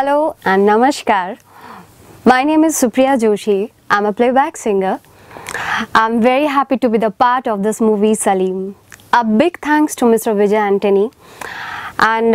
Hello and Namaskar. My name is Supriya Joshi. I'm a playback singer. I'm very happy to be the part of this movie Salim. A big thanks to Mr. Vijay Antony and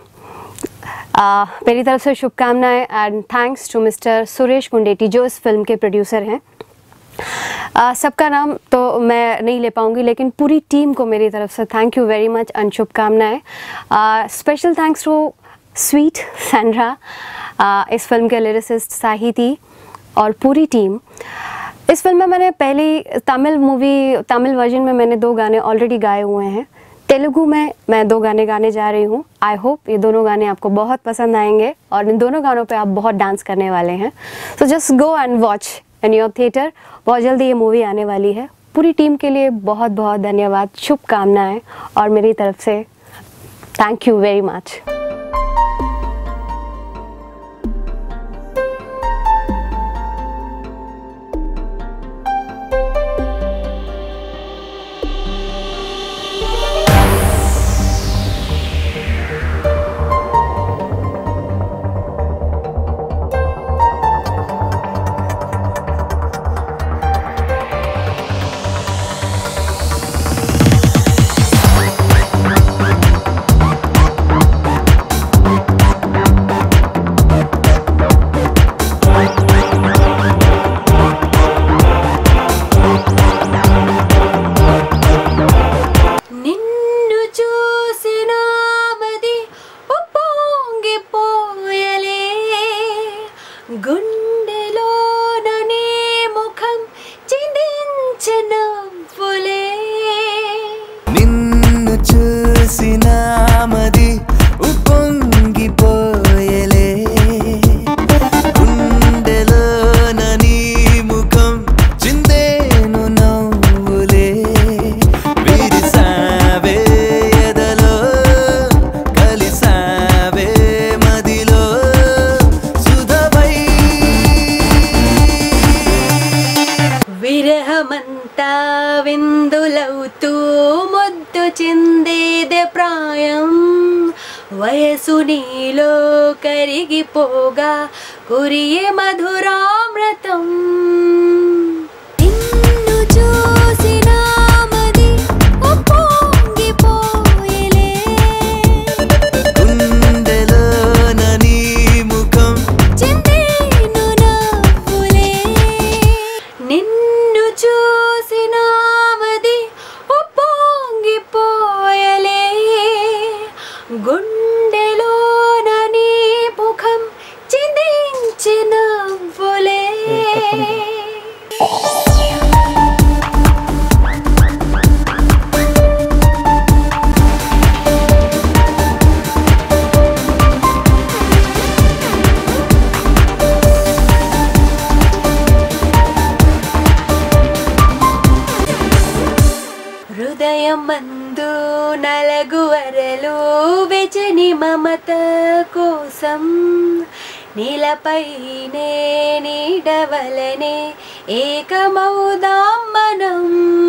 मेरी तरफ से शुभकामनाएं and thanks to mister Suresh Gundeti जो इस film के producer हैं. सबका नाम तो मैं नहीं ले पाऊंगी लेकिन पूरी टीम को मेरी तरफ से thank you very much and शुभकामनाएं. Special thanks to sweet Sandra, इस फिल्म के लिरिसिस्ट साहिती और पूरी टीम. इस फिल्म में मैंने पहली तमिल वर्जन में मैंने 2 गाने ऑलरेडी गाए हुए हैं. तेलुगु में मैं 2 गाने गाने जा रही हूँ. आई होप ये दोनों गाने आपको बहुत पसंद आएंगे और इन दोनों गानों पे आप बहुत डांस करने वाले हैं. So just go and watch in your theatre. बहुत जल्दी ये मूवी आने वाली है. पूरी टीम के लिए बहुत बहुत धन्यवाद, शुभकामनाएं और मेरी तरफ से थैंक यू वेरी मच. విరహమంతా విందులవుతూ ముద్దు చిందేదే ప్రాయం, వయసు నీలో కరిగిపోగా కురియే మధురామృతం. నిన్ను చూసిన మది ఉప్పొంగిపోయెలే, గుండెలోన నీ ముఖం చిందేను నవ్వులే. నిన్ను చూసిన మది ఉప్పొంగిపోయెలే, గుండెలోన నీ ముఖం చిందించి నవ్వులే. హృదయమందు నలుగువరలు వెచని మమత కోసం, నీలపైనే నీడవలనే ఏకమౌదాం మనం.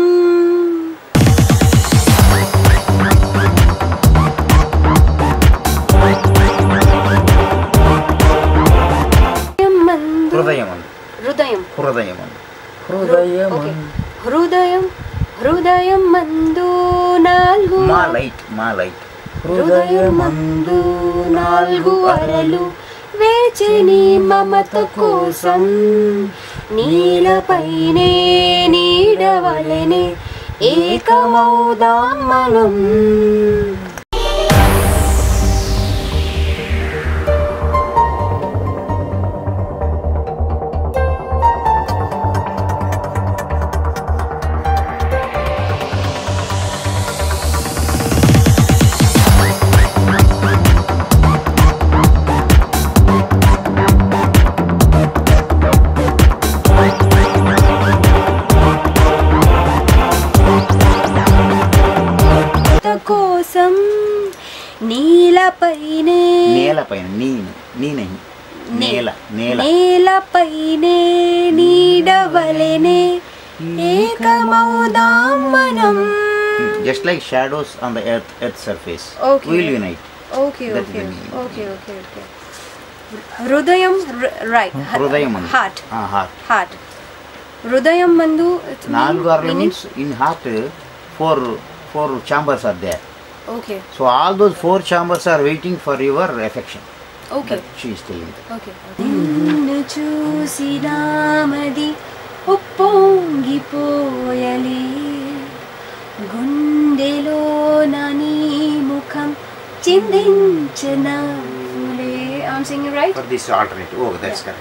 హృదయం మందు నాలుగు హృదయమందు నాలుగు అరలు వేచని మమత కోసం, నీలపైనే నీడవలనే ఏకమౌదాం మనం. కోసం నీలపైనే నేలపైనే నీడవలెనే ఏకమౌదాం మనం. Just like shadows on the earth surface, okay. will unite. Okay. హృదయం right హృదయం heart heart హృదయం మందు 4 arteries means in heart four chambers are there. Okay. So all those 4 chambers are waiting for your affection. Okay. That she is telling that. Okay. నిన్ను చూసి నామది ఉప్పొంగిపోయలే గుండెలో నీ ముఖం చిందించనవులే. I'm singing right? For this alternative. Oh, that's correct.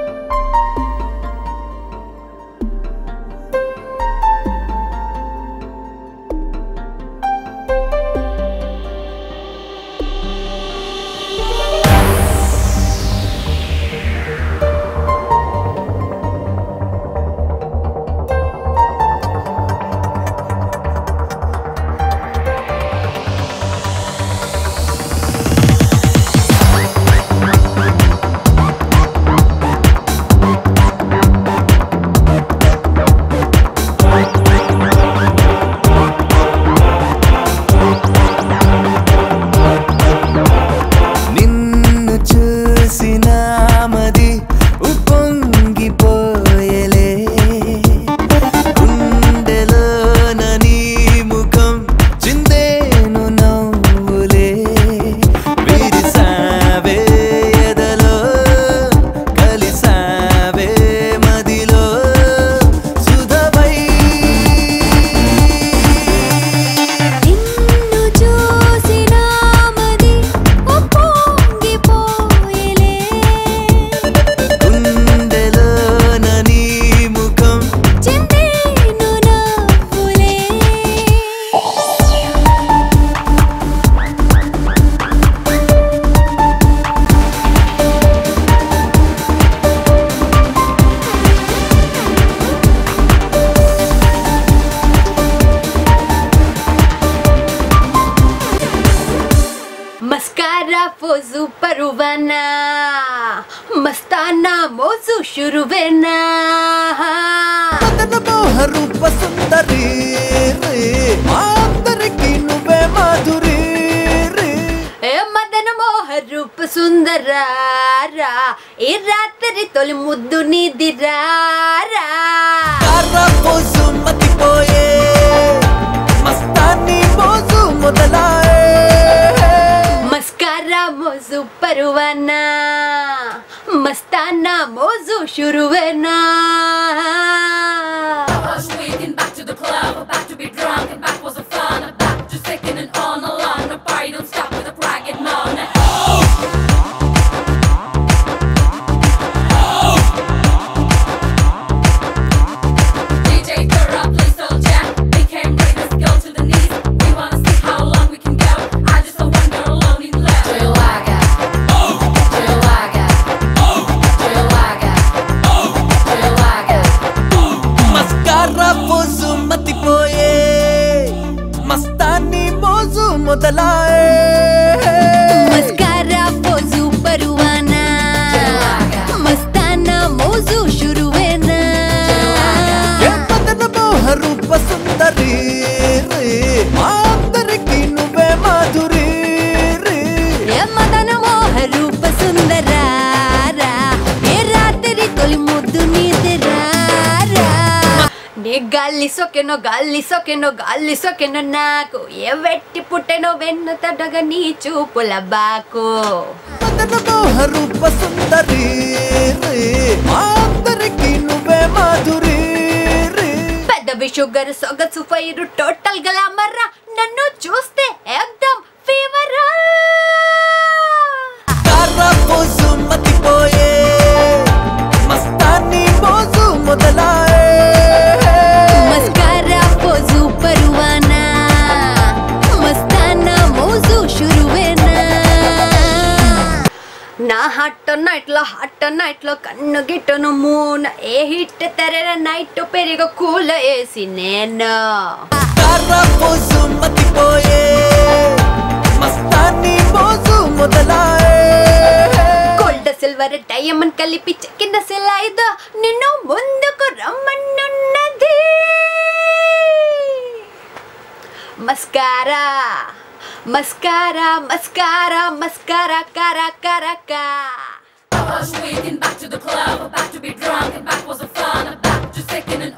Pose పరువనా మస్తానా మోజు శురువేనా మదన మోహ రూప సుందరి అందరికి నువ్వే మాధురి ఏ మదన మోహ రూప సుందరారా ఈ రాత్రి తొలి ముద్దు నీదిరారా కర్ర పోజు మతిపోయే మస్తాని మోజు మొదలాయే మస్కారా మోజు పరువనా మస్తానా మోజు శురువేనా Back to the club, about to be drunk, and back was the fun. About to second and on along, the party don't stop with a crack and moan. DJ Thura, please don't jam. We came bring this girl to the knees. We wanna see how long we can go. I just saw one girl alone in left. Chillaga, chillaga, chillaga, chillaga. Mascara pose మతిపోయే మస్తాని మోజు మొదలాయే mascara pose పరువనా మస్తానా మోజు శురువేనా మదన మోహ రూప సుందరి అందరికి నువ్వే మాధురి ఏ మదన మోహ రూప సుందరారా ఏ రాత్రి తొలి ముద్దు నీదిరారా నే గాలి సొకెనో నాకు ఏ వెట్టి పుట్టెనో వెన్ను తడగా నీ చూపుల బాకు మదన మోహ రూప సుందరి అందరికి నువ్వే మాధురి పెద్దవి షుగర్ సొగసు ఫైరు టోటల్ గ్లామర్ నన్ను చూస్తే ఏకదం ఫీవర్ కర్ర పోజు మతిపోయే మస్తాని మోజు మొదలాయే మస్కారా పోజు పరువనా మస్తానా మోజు శురువేనా నా హాట్ నైట్లో కన్ను గిట్టును మూన ఏ హిట్ తెరెర నైట్ పెరిగ కూల వేసి నేను కర్ర పోజు మతిపోయే మస్తాని మోజు మొదలాయే గోల్డ్ సిల్వర్ డైమండ్ కలిపి చెక్కిన సిలైదు నిన్ను ముందుకు రమ్మన్నున్నది మస్కారా మస్కారా మస్కారా మస్కారా కరా కరా కా Hush week and back to the club, back to be drunk and back was the fun, back to second and